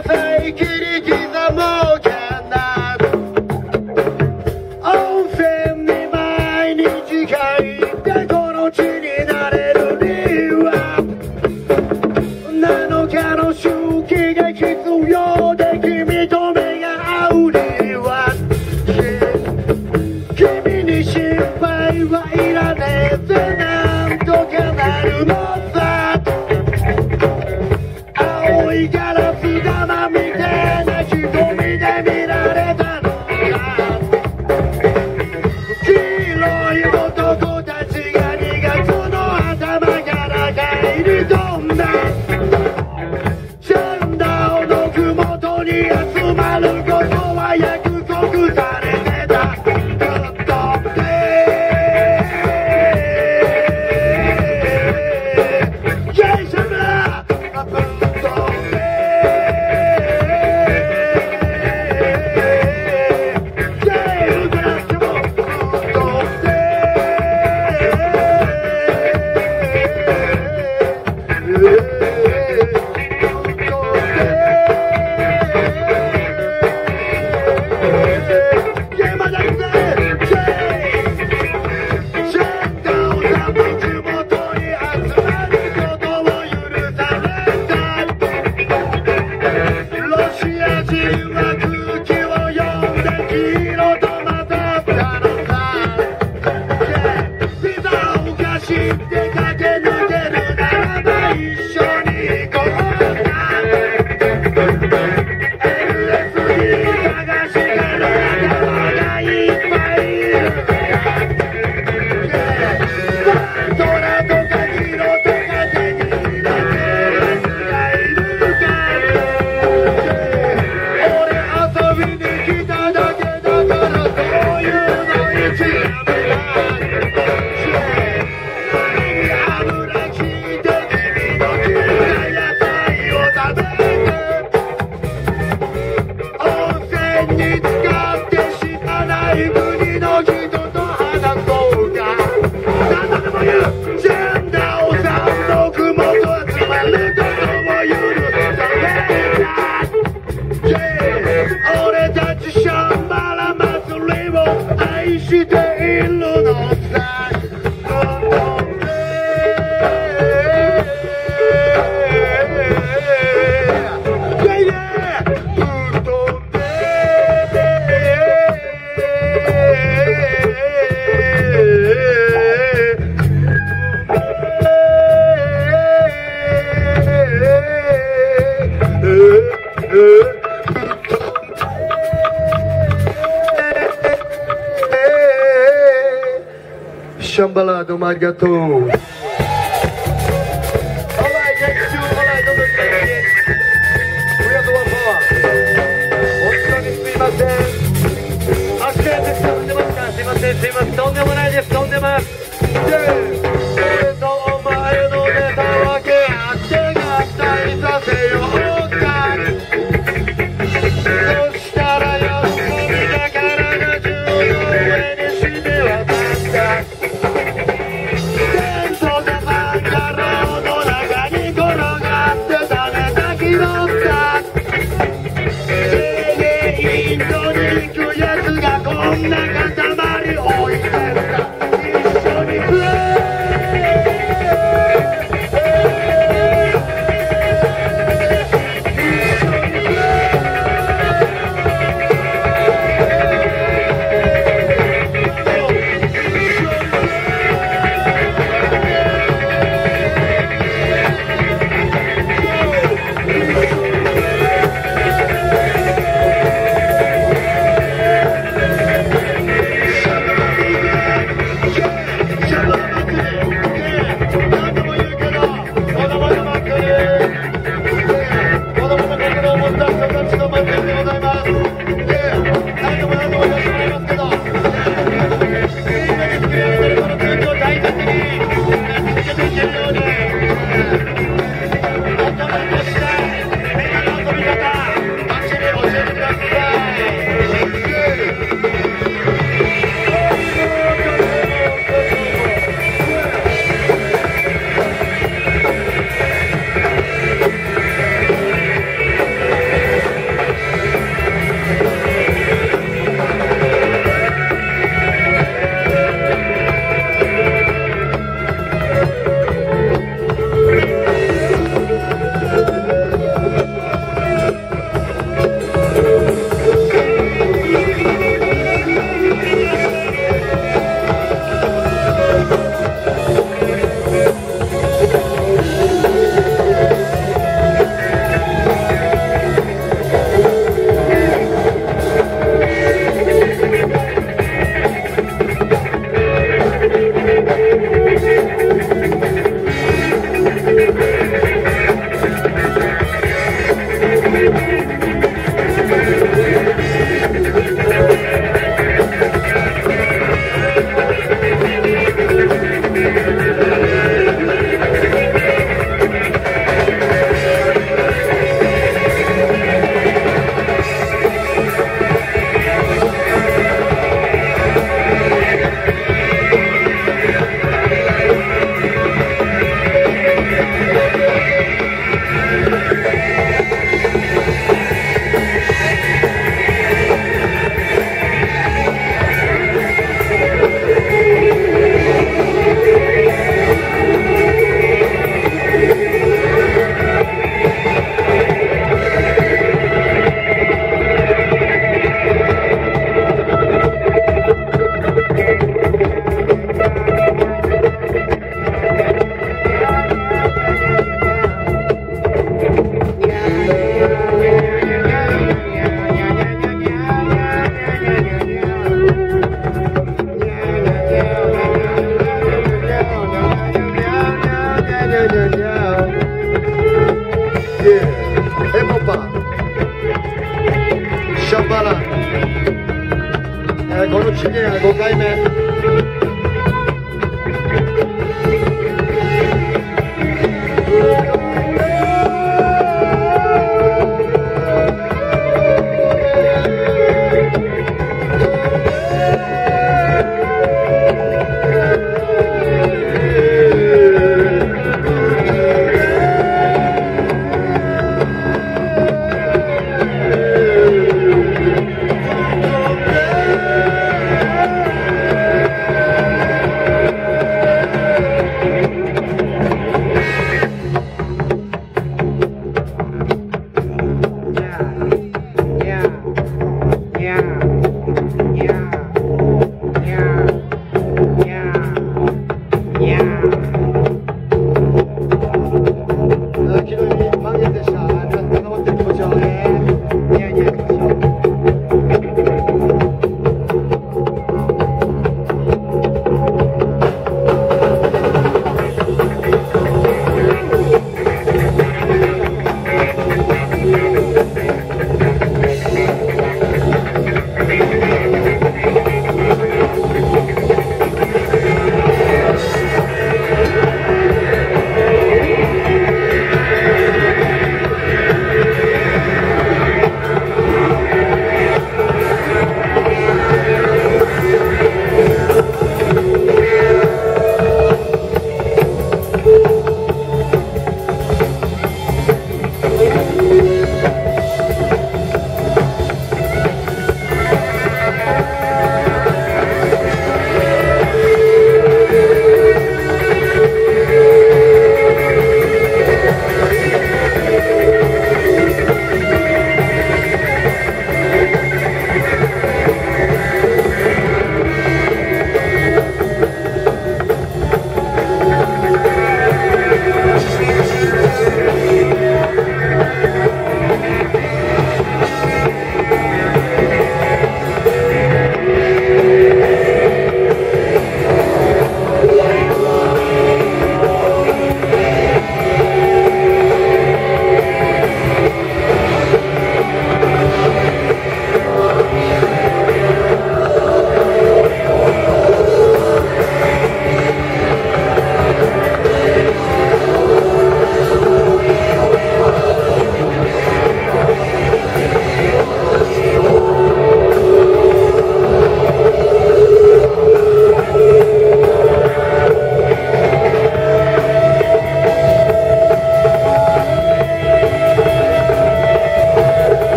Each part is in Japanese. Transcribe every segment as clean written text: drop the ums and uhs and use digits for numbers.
さい切り刻もうかな。温泉に毎日入ってこの地になれる理由は7日の周期が必要で君と目が合う理由は君に心配はいらねえぜなんとかなるのさ。青いガラス玉みたいな瞳で見られたのか。黄色い男たちが2月の頭から帰り込んだ。チャンダオのふもとに集まることは約束されてた。シャンバラどうもありがとう。Alright, next tune, alright, don't look like it. We have the one more. 本当にすいません。足がやって使ってますか。すいません、すいません。とんでもないです、とんでます。俺とお前のネタ分け合って合体させようか。そしたらよしこみだからが銃の上にして渡った。こんな塊置いてるか一緒に食え。 ジュニア5回目。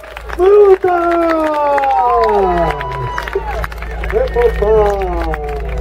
Hippopotamus!